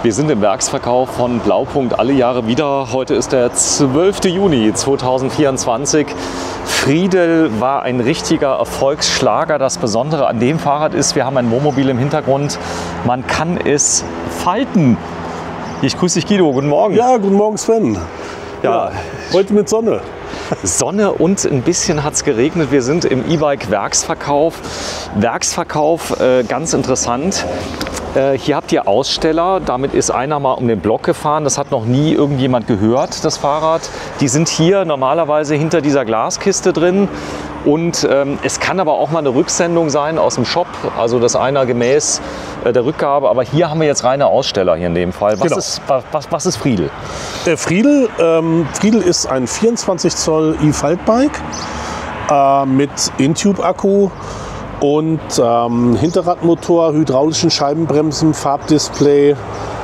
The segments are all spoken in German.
Wir sind im Werksverkauf von Blaupunkt alle Jahre wieder. Heute ist der 12. Juni 2024. Friedel war ein richtiger Erfolgsschlager. Das Besondere an dem Fahrrad ist, wir haben ein Wohnmobil im Hintergrund. Man kann es falten. Ich grüße dich, Guido. Guten Morgen. Ja, guten Morgen, Sven. Ja, heute mit Sonne. Sonne und ein bisschen hat es geregnet. Wir sind im E-Bike-Werksverkauf. Werksverkauf, ganz interessant. Hier habt ihr Aussteller, damit ist einer mal um den Block gefahren. Das hat noch nie irgendjemand gehört, das Fahrrad. Die sind hier normalerweise hinter dieser Glaskiste drin. Und es kann aber auch mal eine Rücksendung sein aus dem Shop, also das einer gemäß der Rückgabe. Aber hier haben wir jetzt reine Aussteller hier in dem Fall. Was ist Friedel? Friedel ist ein 24 Zoll E-Faltbike mit Intube-Akku und Hinterradmotor, hydraulischen Scheibenbremsen, Farbdisplay,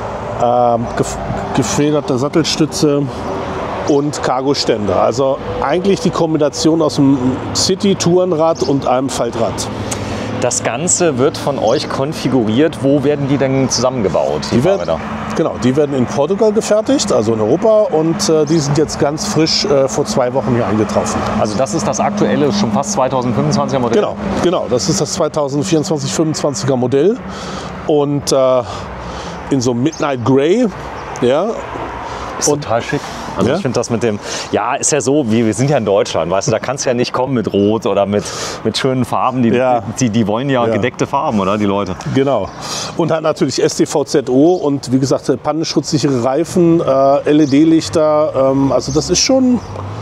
gefederte Sattelstütze und Cargoständer. Also eigentlich die Kombination aus einem City-Tourenrad und einem Faltrad. Das Ganze wird von euch konfiguriert. Wo werden die denn zusammengebaut? Die werden in Portugal gefertigt, also in Europa. Und die sind jetzt ganz frisch vor 2 Wochen hier eingetroffen. Also das ist das aktuelle, schon fast 2025er Modell? Genau. Das ist das 2024-25er Modell. Und in so Midnight Grey. Ja. Ist total schick. Also ich finde das mit dem, ja, ist ja so, wir sind ja in Deutschland, weißt du, da kannst du ja nicht kommen mit Rot oder mit schönen Farben, die wollen ja gedeckte Farben, oder, die Leute. Genau. Und hat natürlich STVZO und wie gesagt, pannenschutzsichere Reifen, LED-Lichter, also das ist schon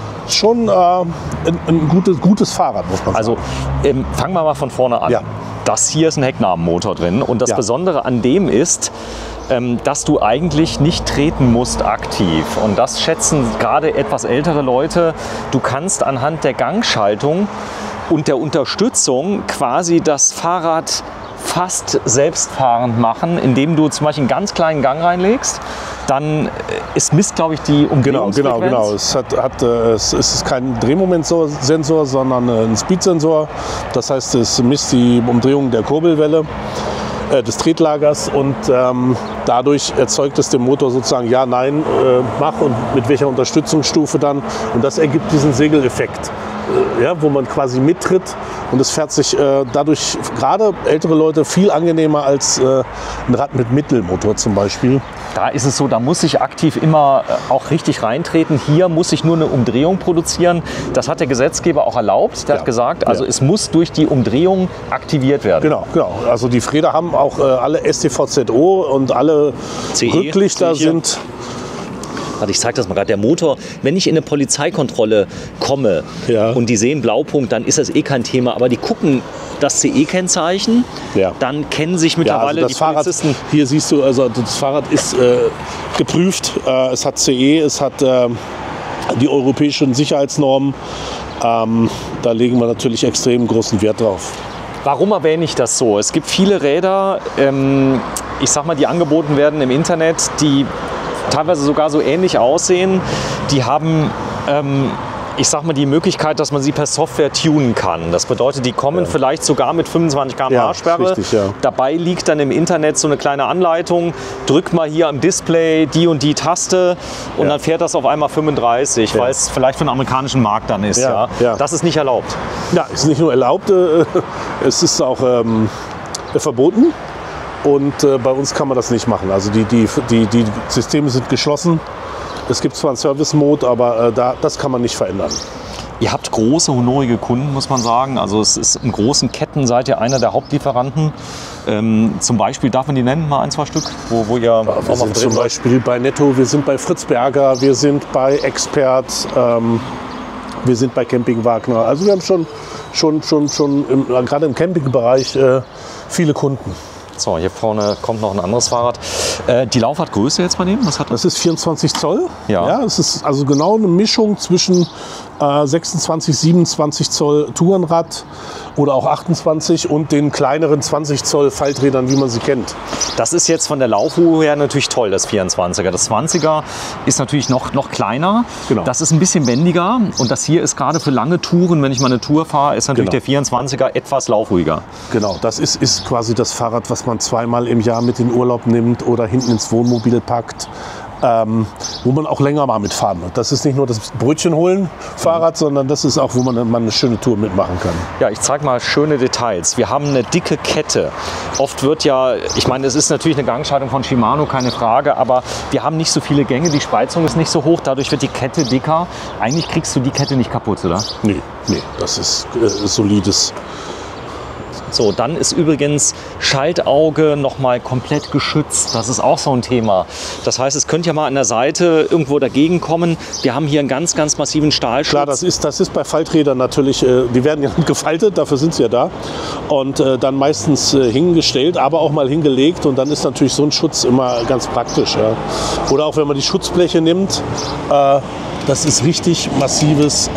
ein gutes Fahrrad, muss man sagen. Also fangen wir mal von vorne an. Ja. Das hier ist ein Hecknabenmotor drin und das Besondere an dem ist, dass du eigentlich nicht treten musst aktiv. Und das schätzen gerade etwas ältere Leute. Du kannst anhand der Gangschaltung und der Unterstützung quasi das Fahrrad fast selbstfahrend machen, indem du zum Beispiel einen ganz kleinen Gang reinlegst. Dann misst, glaube ich, die Umdrehungsfrequenz. Genau. Es ist kein Drehmomentsensor, sondern ein Speedsensor. Das heißt, es misst die Umdrehung der Kurbelwelle des Tretlagers und dadurch erzeugt es dem Motor sozusagen Ja, Nein, mach und mit welcher Unterstützungsstufe dann. Und das ergibt diesen Segeleffekt, wo man quasi mittritt und es fährt sich dadurch gerade ältere Leute viel angenehmer als ein Rad mit Mittelmotor zum Beispiel. Da ist es so, da muss ich aktiv immer auch richtig reintreten. Hier muss ich nur eine Umdrehung produzieren. Das hat der Gesetzgeber auch erlaubt. Der hat gesagt, also es muss durch die Umdrehung aktiviert werden. Genau. Also die Räder haben auch alle STVZO und alle Rücklichter sind... Warte, ich zeige das mal gerade. Der Motor, wenn ich in eine Polizeikontrolle komme und die sehen Blaupunkt, dann ist das eh kein Thema. Aber die gucken das CE-Kennzeichen, dann kennen sich mittlerweile also die Polizisten. Hier siehst du, also das Fahrrad ist geprüft. Es hat CE, es hat die europäischen Sicherheitsnormen. Da legen wir natürlich extrem großen Wert drauf. Warum erwähne ich das so? Es gibt viele Räder, ich sag mal, die angeboten werden im Internet, die teilweise sogar so ähnlich aussehen. Die haben, ich sag mal, die Möglichkeit, dass man sie per Software tunen kann. Das bedeutet, die kommen vielleicht sogar mit 25 km/h Sperre. Dabei liegt dann im Internet so eine kleine Anleitung. Drück mal hier am Display die und die Taste und dann fährt das auf einmal 35, weil es vielleicht für den amerikanischen Markt dann ist. Das ist nicht erlaubt. Ja, ist nicht nur erlaubt, es ist auch verboten. Und bei uns kann man das nicht machen. Also die Systeme sind geschlossen. Es gibt zwar einen Service-Mode, aber das kann man nicht verändern. Ihr habt große, honorige Kunden, muss man sagen. Also es ist in großen Ketten seid ihr einer der Hauptlieferanten. Zum Beispiel, darf man die nennen, mal 1, 2 Stück? Wo ihr wir sind zum Beispiel bei Netto, wir sind bei Fritz Berger, wir sind bei Expert, wir sind bei Camping Wagner. Also wir haben schon gerade im Campingbereich viele Kunden. So, hier vorne kommt noch ein anderes Fahrrad. Die Laufradgröße jetzt bei dem? Was hat das? Das ist 24 Zoll. Ja. Es ist also genau eine Mischung zwischen 26, 27 Zoll Tourenrad oder auch 28 und den kleineren 20 Zoll Falträdern, wie man sie kennt. Das ist jetzt von der Laufruhe her natürlich toll, das 24er. Das 20er ist natürlich noch kleiner. Genau. Das ist ein bisschen wendiger. Und das hier ist gerade für lange Touren, wenn ich mal eine Tour fahre, ist natürlich Genau. der 24er etwas laufruhiger. Genau, das ist quasi das Fahrrad, was man zweimal im Jahr mit in Urlaub nimmt oder hinten ins Wohnmobil packt. Wo man auch länger mal mitfahren wird. Das ist nicht nur das Brötchen holen Fahrrad, sondern das ist auch, wo man mal eine schöne Tour mitmachen kann. Ja, ich zeige mal schöne Details. Wir haben eine dicke Kette. Oft wird ja, ich meine, es ist natürlich eine Gangschaltung von Shimano, keine Frage, aber wir haben nicht so viele Gänge, die Spreizung ist nicht so hoch, dadurch wird die Kette dicker. Eigentlich kriegst du die Kette nicht kaputt, oder? Nee, das ist solides. So, dann ist übrigens Schaltauge nochmal komplett geschützt. Das ist auch so ein Thema. Das heißt, es könnte ja mal an der Seite irgendwo dagegen kommen. Wir haben hier einen ganz, ganz massiven Stahlschutz. Klar, das ist bei Falträdern natürlich, die werden ja gefaltet, dafür sind sie ja da. Und dann meistens hingestellt, aber auch mal hingelegt. Und dann ist natürlich so ein Schutz immer ganz praktisch. Ja. Oder auch wenn man die Schutzbleche nimmt, das ist richtig massives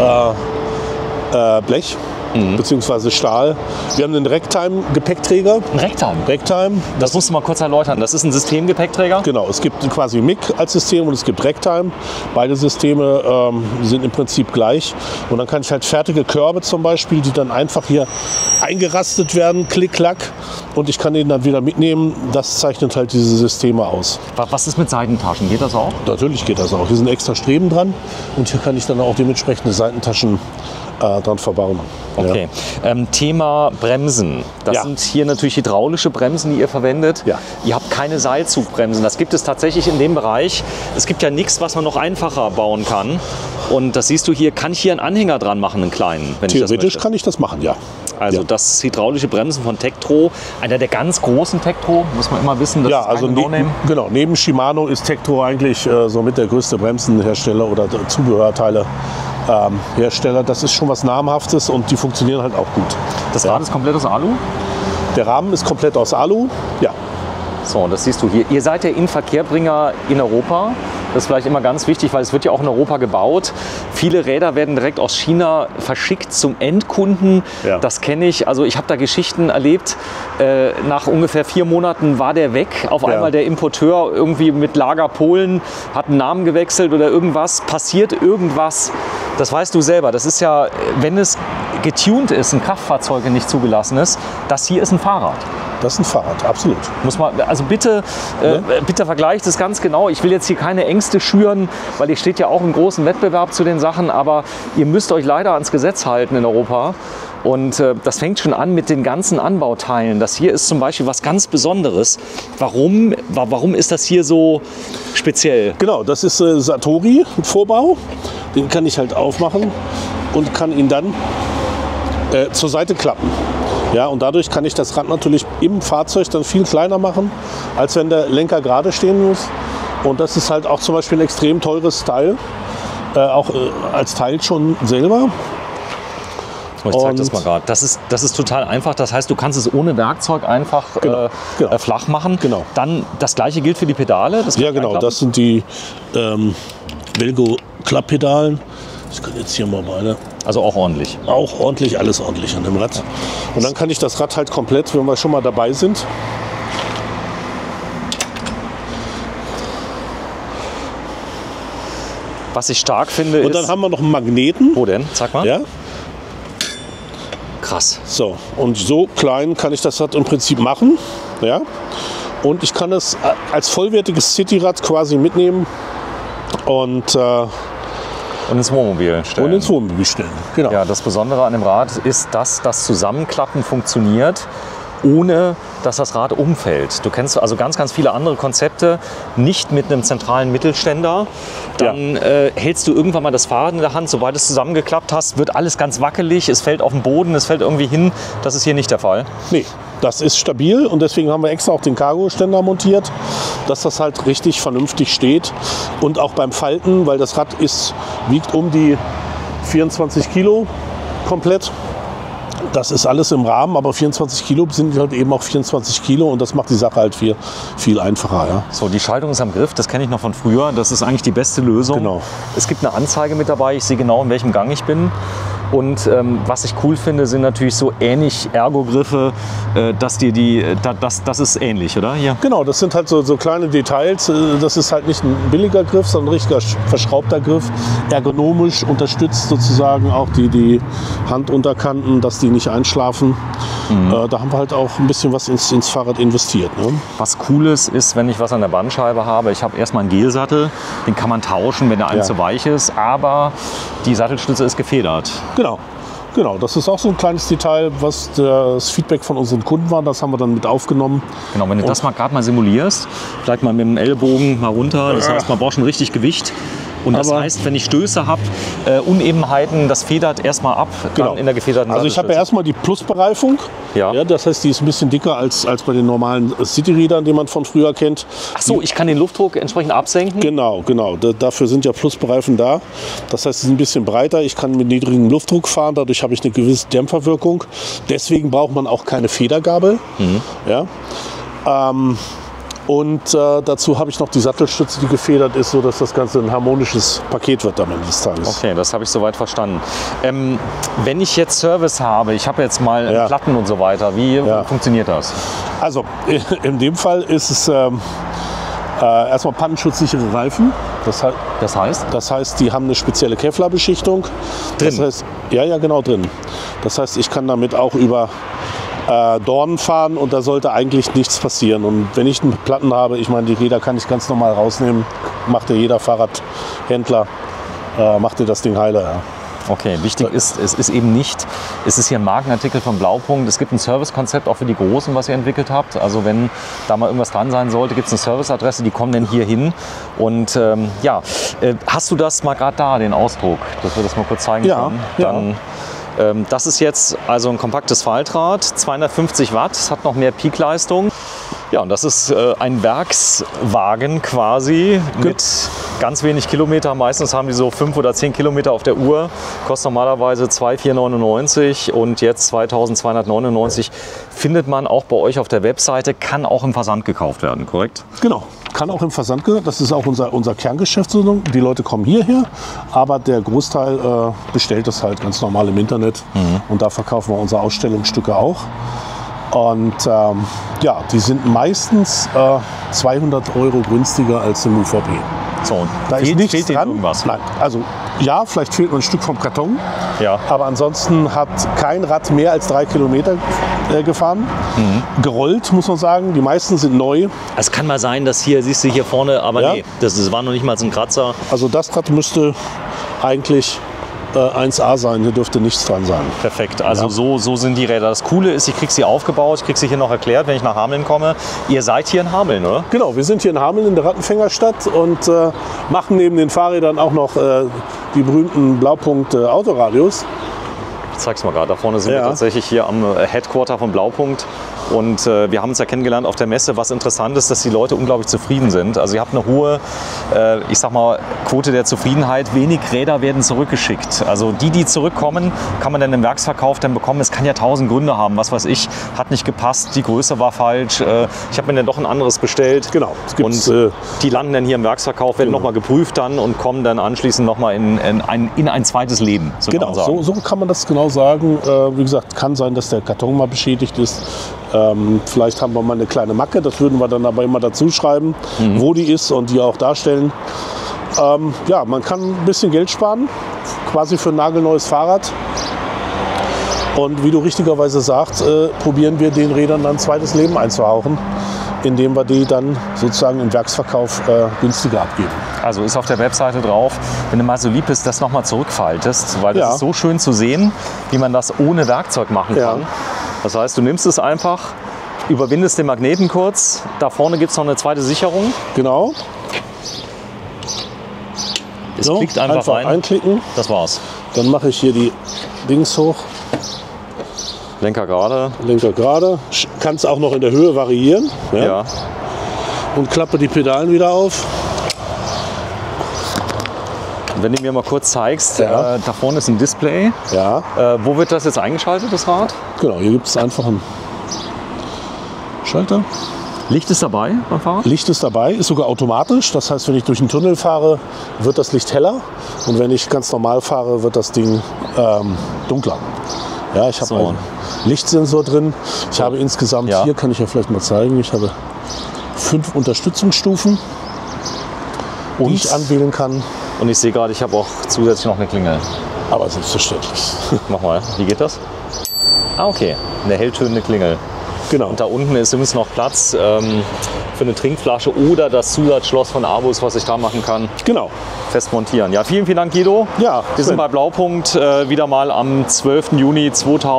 Blech. Beziehungsweise Stahl. Wir haben einen Ragtime-Gepäckträger. Ein Ragtime? Ragtime. Das musst du mal kurz erläutern. Das ist ein Systemgepäckträger? Genau, es gibt quasi MIG als System und es gibt Ragtime. Beide Systeme sind im Prinzip gleich. Und dann kann ich halt fertige Körbe zum Beispiel, die dann einfach hier eingerastet werden, klick, klack. Und ich kann den dann wieder mitnehmen. Das zeichnet halt diese Systeme aus. Was ist mit Seitentaschen? Geht das auch? Natürlich geht das auch. Hier sind extra Streben dran und hier kann ich dann auch dementsprechende Seitentaschen dran verbauen. Okay. Ja. Thema Bremsen. Das Ja. sind hier natürlich hydraulische Bremsen, die ihr verwendet. Ja. Ihr habt keine Seilzugbremsen. Das gibt es tatsächlich in dem Bereich. Es gibt ja nichts, was man noch einfacher bauen kann. Und das siehst du hier. Kann ich hier einen Anhänger dran machen, einen kleinen? Wenn Theoretisch ich das möchte? kann ich das machen, ja. Also Ja. das hydraulische Bremsen von Tektro, einer der ganz großen Tektro, muss man immer wissen, das Ja, ist also keine No-Name. genau, neben Shimano ist Tektro eigentlich somit der größte Bremsenhersteller oder Zubehörteile Hersteller. Das ist schon was Namhaftes und die funktionieren halt auch gut. Das Rad ist komplett aus Alu. Der Rahmen ist komplett aus Alu. Ja, So, das siehst du hier. Ihr seid der Inverkehrbringer in Europa. Das ist vielleicht immer ganz wichtig, weil es wird ja auch in Europa gebaut. Viele Räder werden direkt aus China verschickt zum Endkunden. Ja. Das kenne ich. Also ich habe da Geschichten erlebt. Nach ungefähr 4 Monaten war der weg. Auf einmal der Importeur irgendwie mit Lager Polen hat einen Namen gewechselt oder irgendwas. Passiert irgendwas. Das weißt du selber. Das ist ja, wenn es getuned ist, ein Kraftfahrzeug nicht zugelassen ist, das hier ist ein Fahrrad. das ist ein Fahrrad, absolut. Muss man, also bitte, bitte vergleicht es ganz genau. Ich will jetzt hier keine Ängste schüren, weil ihr steht ja auch im großen Wettbewerb zu den Sachen, aber ihr müsst euch leider ans Gesetz halten in Europa. Und das fängt schon an mit den ganzen Anbauteilen. Das hier ist zum Beispiel was ganz Besonderes. Warum ist das hier so speziell? Genau, das ist Satori, ein Vorbau. Den kann ich halt aufmachen und kann ihn dann zur Seite klappen. Ja, und dadurch kann ich das Rad natürlich im Fahrzeug dann viel kleiner machen, als wenn der Lenker gerade stehen muss. Und das ist halt auch zum Beispiel ein extrem teures Teil, auch als Teil schon selber. Ich zeig das mal gerade. Das ist total einfach. Das heißt, du kannst es ohne Werkzeug einfach Genau. flach machen. Genau. Dann das gleiche gilt für die Pedale. Das Ja, kann genau, einklappen. das sind die Velgo-Klapppedalen. Ich kann jetzt hier mal meine. Also auch ordentlich. Auch ordentlich, alles ordentlich an dem Rad. Und dann kann ich das Rad halt komplett, wenn wir schon mal dabei sind, Was ich stark finde, und dann ist... haben wir noch einen Magneten. Wo denn? Sag mal. Ja, Krass. so. Und so klein kann ich das Rad im Prinzip machen. Ja. Und ich kann es als vollwertiges Cityrad quasi mitnehmen und Und ins Wohnmobil stellen. ins Wohnmobil stellen. Genau. Ja, das Besondere an dem Rad ist, dass das Zusammenklappen funktioniert, ohne dass das Rad umfällt. Du kennst also ganz, ganz viele andere Konzepte, nicht mit einem zentralen Mittelständer. Dann hältst du irgendwann mal das Fahrrad in der Hand. Sobald es zusammengeklappt hast, wird alles ganz wackelig. Es fällt auf den Boden, es fällt irgendwie hin. Das ist hier nicht der Fall. Nee, das ist stabil und deswegen haben wir extra auch den Cargo-Ständer montiert, dass das halt richtig vernünftig steht. Und auch beim Falten, weil das Rad wiegt um die 24 Kilo komplett. Das ist alles im Rahmen, aber 24 Kilo sind halt eben auch 24 Kilo und das macht die Sache halt viel einfacher. Ja. So, die Schaltung ist am Griff, das kenne ich noch von früher. Das ist eigentlich die beste Lösung. Genau. Es gibt eine Anzeige mit dabei, ich sehe genau, in welchem Gang ich bin. Und was ich cool finde, sind natürlich so ähnlich Ergo-Griffe, das ist ähnlich, oder? Hier. Genau, das sind halt so kleine Details. Das ist halt nicht ein billiger Griff, sondern ein richtiger verschraubter Griff. Ergonomisch unterstützt sozusagen auch die Handunterkanten, dass die nicht einschlafen. Da haben wir halt auch ein bisschen was ins Fahrrad investiert. Ne? Was Cooles ist, wenn ich was an der Bandscheibe habe, ich habe erstmal einen Gelsattel, den kann man tauschen, wenn der einem zu weich ist, aber die Sattelstütze ist gefedert. Genau, das ist auch so ein kleines Detail, was das Feedback von unseren Kunden war. Das haben wir dann mit aufgenommen. Genau, wenn du das mal gerade mal simulierst, vielleicht mal mit dem Ellbogen mal runter. Das heißt, man braucht schon richtig Gewicht. Und das heißt, wenn ich Stöße habe, Unebenheiten, das federt erstmal ab, dann in der gefederten Also ich habe ja erstmal die Plus-Bereifung. Ja, das heißt, die ist ein bisschen dicker als bei den normalen City-Rädern, die man von früher kennt. Ach so, ich kann den Luftdruck entsprechend absenken? Genau. Dafür sind ja Plus-Bereifen da. Das heißt, sie sind ein bisschen breiter. Ich kann mit niedrigem Luftdruck fahren. Dadurch habe ich eine gewisse Dämpferwirkung. Deswegen braucht man auch keine Federgabel. Ja. Und dazu habe ich noch die Sattelstütze, die gefedert ist, sodass das Ganze ein harmonisches Paket wird am Ende des Tages. Okay, das habe ich soweit verstanden. Wenn ich jetzt Service habe, ich habe jetzt mal Platten und so weiter, wie funktioniert das? Also in dem Fall ist es erstmal pannenschutzsichere Reifen. Das heißt? Das heißt, die haben eine spezielle Kevlar-Beschichtung. Drin? Das heißt, ja, genau drin. Das heißt, ich kann damit auch über Dornen fahren und da sollte eigentlich nichts passieren. Und wenn ich einen Platten habe, ich meine, die Räder kann ich ganz normal rausnehmen, macht ja jeder Fahrradhändler, macht dir das Ding heiler. Ja. Okay, wichtig ist, es ist eben nicht, es ist hier ein Markenartikel von Blaupunkt, es gibt ein Servicekonzept auch für die Großen, was ihr entwickelt habt. Also wenn da mal irgendwas dran sein sollte, gibt es eine Serviceadresse, die kommen dann hier hin. Und hast du das mal gerade da, den Ausdruck, dass wir das mal kurz zeigen können? Dann, das ist jetzt also ein kompaktes Faltrad, 250 Watt, hat noch mehr Peakleistung. Ja, und das ist ein Werkswagen quasi mit ganz wenig Kilometer. Meistens haben die so 5 oder 10 Kilometer auf der Uhr. Kostet normalerweise 2.499 und jetzt 2.299. Findet man auch bei euch auf der Webseite, kann auch im Versand gekauft werden, korrekt? Genau, kann auch im Versand, das ist auch unser Kerngeschäft. Die Leute kommen hierher, aber der Großteil bestellt das halt ganz normal im Internet. Und da verkaufen wir unsere Ausstellungsstücke auch. Und die sind meistens 200 € günstiger als im UVP. So, da ist nichts fehlt dran. Irgendwas? Nein, also ja, vielleicht fehlt mir ein Stück vom Karton. Ja. Aber ansonsten hat kein Rad mehr als 3 Kilometer gefahren. Gerollt, muss man sagen. Die meisten sind neu. Es kann mal sein, dass hier, siehst du hier vorne, aber nee, das war noch nicht mal so ein Kratzer. Also das Rad müsste eigentlich 1A sein, hier dürfte nichts dran sein. Perfekt, also so sind die Räder. Das Coole ist, ich kriege sie aufgebaut, ich kriege sie hier noch erklärt, wenn ich nach Hameln komme. Ihr seid hier in Hameln, oder? Genau, wir sind hier in Hameln in der Rattenfängerstadt und machen neben den Fahrrädern auch noch die berühmten Blaupunkt Autoradios. Ich zeig's mal gerade, da vorne sind wir tatsächlich hier am Headquarter von Blaupunkt. Und wir haben uns ja kennengelernt auf der Messe. Was interessant ist, dass die Leute unglaublich zufrieden sind. Also ihr habt eine hohe, ich sag mal, Quote der Zufriedenheit. Wenig Räder werden zurückgeschickt. Also die zurückkommen, kann man dann im Werksverkauf dann bekommen. Es kann ja 1000 Gründe haben. Was weiß ich, hat nicht gepasst, die Größe war falsch. Ich habe mir dann doch ein anderes bestellt. Genau. Und die landen dann hier im Werksverkauf, werden nochmal geprüft dann und kommen dann anschließend nochmal in ein zweites Leben. So genau, so kann man das genau sagen. Wie gesagt, kann sein, dass der Karton mal beschädigt ist. Vielleicht haben wir mal eine kleine Macke, das würden wir dann aber immer dazu schreiben, wo die ist und die auch darstellen. Man kann ein bisschen Geld sparen, quasi für ein nagelneues Fahrrad. Und wie du richtigerweise sagst, probieren wir den Rädern dann ein zweites Leben einzuhauchen, indem wir die dann sozusagen im Werksverkauf günstiger abgeben. Also ist auf der Webseite drauf, wenn du mal so lieb bist, das nochmal zurückfaltest, weil das ist so schön zu sehen, wie man das ohne Werkzeug machen kann. Das heißt, du nimmst es einfach, überwindest den Magneten kurz, da vorne gibt es noch eine zweite Sicherung. Genau. Es klickt einfach rein. Einklicken. Das war's. Dann mache ich hier die Dings hoch. Lenker gerade. Lenker gerade. Kannst auch noch in der Höhe variieren. Ja. Und klappe die Pedalen wieder auf. Wenn du mir mal kurz zeigst, Ja. da vorne ist ein Display. Ja, Wo wird das jetzt eingeschaltet, das Rad? genau. Hier gibt es einfach einen Schalter. Licht ist dabei beim Fahrrad? Licht ist dabei, ist sogar automatisch. Das heißt, wenn ich durch einen Tunnel fahre, wird das Licht heller. Und wenn ich ganz normal fahre, wird das Ding dunkler. Ja, ich habe So. einen Lichtsensor drin. Ich habe insgesamt, Ja. hier kann ich ja vielleicht mal zeigen, ich habe 5 Unterstützungsstufen, die ich anwählen kann. Und ich sehe gerade, ich habe auch zusätzlich noch eine Klingel. Aber selbstverständlich. Mach mal, wie geht das? Ah, okay. Eine helltönende Klingel. Genau. Und da unten ist übrigens noch Platz für eine Trinkflasche oder das Zusatzschloss von Abus, was ich da machen kann, Genau. fest montieren. Ja, vielen Dank, Guido. Ja, Wir sind Sven. bei Blaupunkt wieder mal am 12. Juni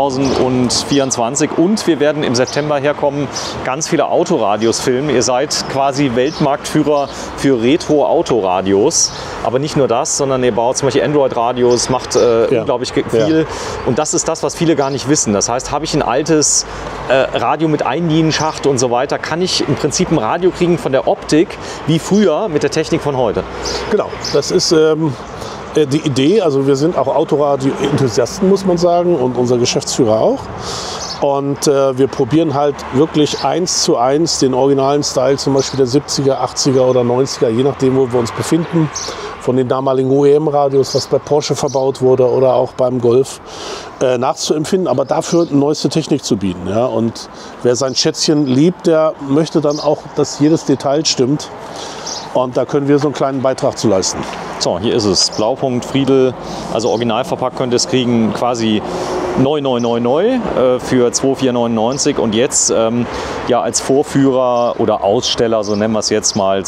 2024 und wir werden im September herkommen, ganz viele Autoradios filmen. Ihr seid quasi Weltmarktführer für Retro-Autoradios. Aber nicht nur das, sondern ihr baut zum Beispiel Android-Radios, macht unglaublich viel. Ja. Und das ist das, was viele gar nicht wissen. Das heißt, habe ich ein altes Radio mit Einlinienschacht und so weiter, kann ich im Prinzip ein Radio kriegen von der Optik wie früher mit der Technik von heute. Genau, das ist die Idee. Also wir sind auch Autoradio-Enthusiasten, muss man sagen, und unser Geschäftsführer auch. Und wir probieren halt wirklich 1:1 den originalen Style, zum Beispiel der 70er, 80er oder 90er, je nachdem, wo wir uns befinden, von den damaligen OEM-Radios, was bei Porsche verbaut wurde oder auch beim Golf, nachzuempfinden, aber dafür neueste Technik zu bieten. Ja? Und wer sein Schätzchen liebt, der möchte dann auch, dass jedes Detail stimmt. Und da können wir so einen kleinen Beitrag zu leisten. So, hier ist es. Blaupunkt, Friedl, also original verpackt könnt ihr es kriegen, quasi neu für 2.499 und jetzt ja als Vorführer oder Aussteller, so nennen wir es jetzt mal,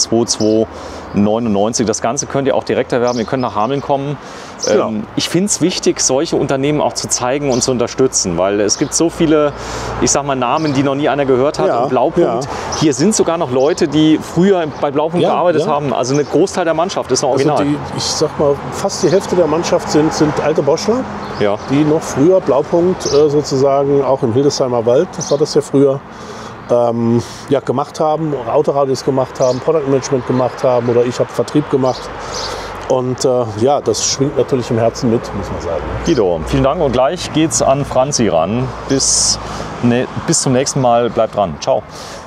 2.299. Das Ganze könnt ihr auch direkt erwerben, ihr könnt nach Hameln kommen. Genau. Ich finde es wichtig, solche Unternehmen auch zu zeigen und zu unterstützen, weil es gibt so viele, ich sag mal, Namen, die noch nie einer gehört hat. Ja, Und Blaupunkt, ja. hier sind sogar noch Leute, die früher bei Blaupunkt Ja, gearbeitet ja. haben. Also ein Großteil der Mannschaft ist noch original. Also ich sag mal, fast die Hälfte der Mannschaft sind alte Boschler, ja. die noch früher Blaupunkt sozusagen, auch im Hildesheimer Wald, das war das ja früher, ja, gemacht haben, Autoradios gemacht haben, Product Management gemacht haben oder ich habe Vertrieb gemacht. Und ja, das schwingt natürlich im Herzen mit, muss man sagen. Guido, vielen Dank und gleich geht's an Franzi ran. Bis zum nächsten Mal, bleibt dran. Ciao.